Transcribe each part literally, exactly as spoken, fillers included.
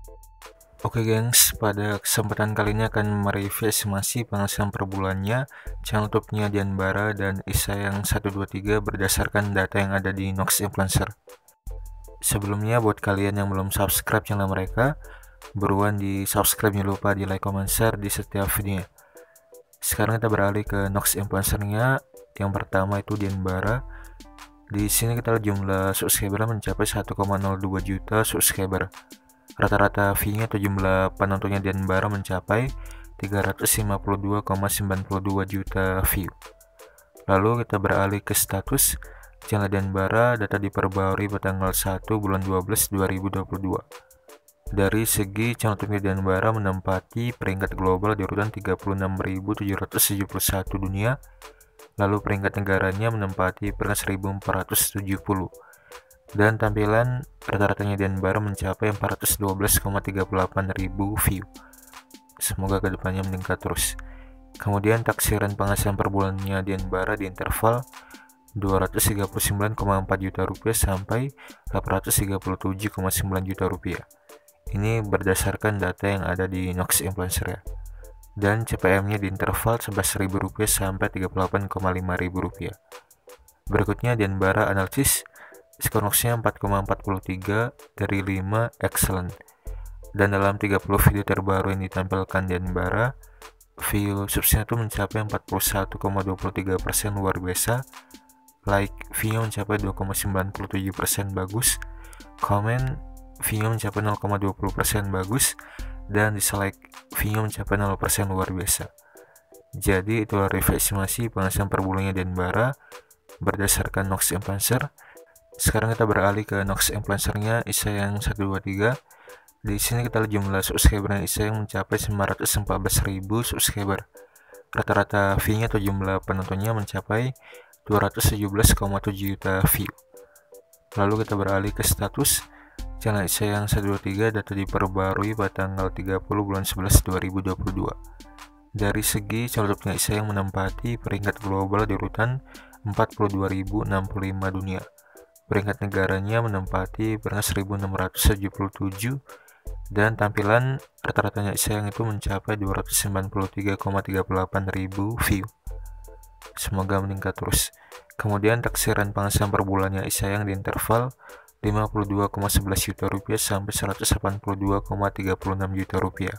Oke gengs, pada kesempatan kali ini akan mereview estimasi penghasilan per bulannya channel YouTube-nya Dianbara dan Isayang satu dua tiga berdasarkan data yang ada di Nox Influencer. Sebelumnya buat kalian yang belum subscribe channel mereka, buruan di subscribe, jangan lupa di like, comment, share di setiap videonya. Sekarang kita beralih ke Nox Influencer-nya. Yang pertama itu Dianbara. Di sini kita lihat jumlah subscriber mencapai satu koma nol dua juta subscriber. Rata-rata view-nya atau jumlah penontonnya Dianbara mencapai tiga ratus lima puluh dua koma sembilan dua juta view. Lalu kita beralih ke status channel Dianbara, data diperbarui pada tanggal satu bulan dua belas dua ribu dua puluh dua. Dari segi channel YouTube Dianbara menempati peringkat global di urutan tiga puluh enam ribu tujuh ratus tujuh puluh satu dunia. Lalu peringkat negaranya menempati peringkat seribu empat ratus tujuh puluh. Dan tampilan rata-ratanya Dianbara mencapai empat ratus dua belas koma tiga delapan ribu view. Semoga kedepannya meningkat terus. Kemudian taksiran penghasilan per bulannya Dianbara di interval dua ratus tiga puluh sembilan koma empat juta rupiah sampai delapan ratus tiga puluh tujuh koma sembilan juta rupiah. Ini berdasarkan data yang ada di Nox Influencer ya. Dan C P M-nya di interval sebelas ribu rupiah sampai tiga puluh delapan koma lima ribu rupiah. Berikutnya Dianbara analisis. Skor Nox-nya empat koma empat tiga dari lima, excellent. Dan dalam tiga puluh video terbaru yang ditampilkan Dianbara, view subsnya itu mencapai empat puluh satu koma dua tiga persen, luar biasa. Like view mencapai dua koma sembilan tujuh persen, bagus. Komen view mencapai nol koma dua puluh persen, bagus. Dan dislike view mencapai nol persen, luar biasa. Jadi itulah review estimasi penghasilan per bulannya Dianbara berdasarkan Nox Influencer. Sekarang kita beralih ke Nox Influencer-nya Isayang satu dua tiga. Di sini kita lihat jumlah subscriber Isayang mencapai sembilan ratus empat belas ribu subscriber. Rata-rata view-nya atau jumlah penontonnya mencapai dua ratus tujuh belas koma tujuh juta view. Lalu kita beralih ke status channel Isayang satu dua tiga, data diperbarui pada tanggal tiga puluh bulan sebelas dua ribu dua puluh dua. Dari segi channel YouTube Isayang menempati peringkat global di urutan empat puluh dua ribu enam puluh lima dunia. Peringkat negaranya menempati peringkat seribu enam ratus tujuh puluh tujuh. Dan tampilan rata-ratanya Isayang itu mencapai dua ratus sembilan puluh tiga koma tiga delapan ribu view. Semoga meningkat terus. Kemudian taksiran penghasilan per bulannya Isayang di interval lima puluh dua koma sebelas juta rupiah sampai seratus delapan puluh dua koma tiga enam juta rupiah.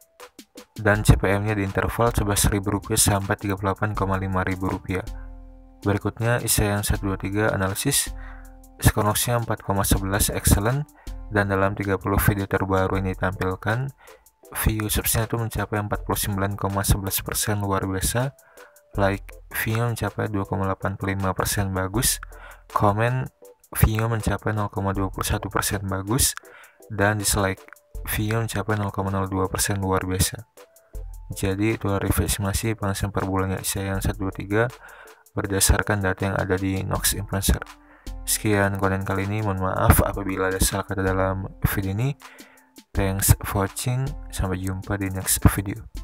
Dan C P M-nya di interval sebelas ribu rupiah sampai tiga puluh delapan koma lima ribu rupiah. Berikutnya Isayang satu dua tiga analisis. Skor Nox-nya empat koma sebelas, excellent. Dan dalam tiga puluh video terbaru ini ditampilkan, view subsnya itu mencapai empat puluh sembilan koma sebelas persen, luar biasa. Like view mencapai dua koma delapan lima persen, bagus. Komen view mencapai nol koma dua satu persen, bagus. Dan dislike view mencapai nol koma nol dua persen, luar biasa. Jadi itulah review estimasi penghasilan per bulannya Isayang satu dua tiga berdasarkan data yang ada di Nox Influencer. Sekian konten kali ini, mohon maaf apabila ada salah kata dalam video ini. Thanks for watching, sampai jumpa di next video.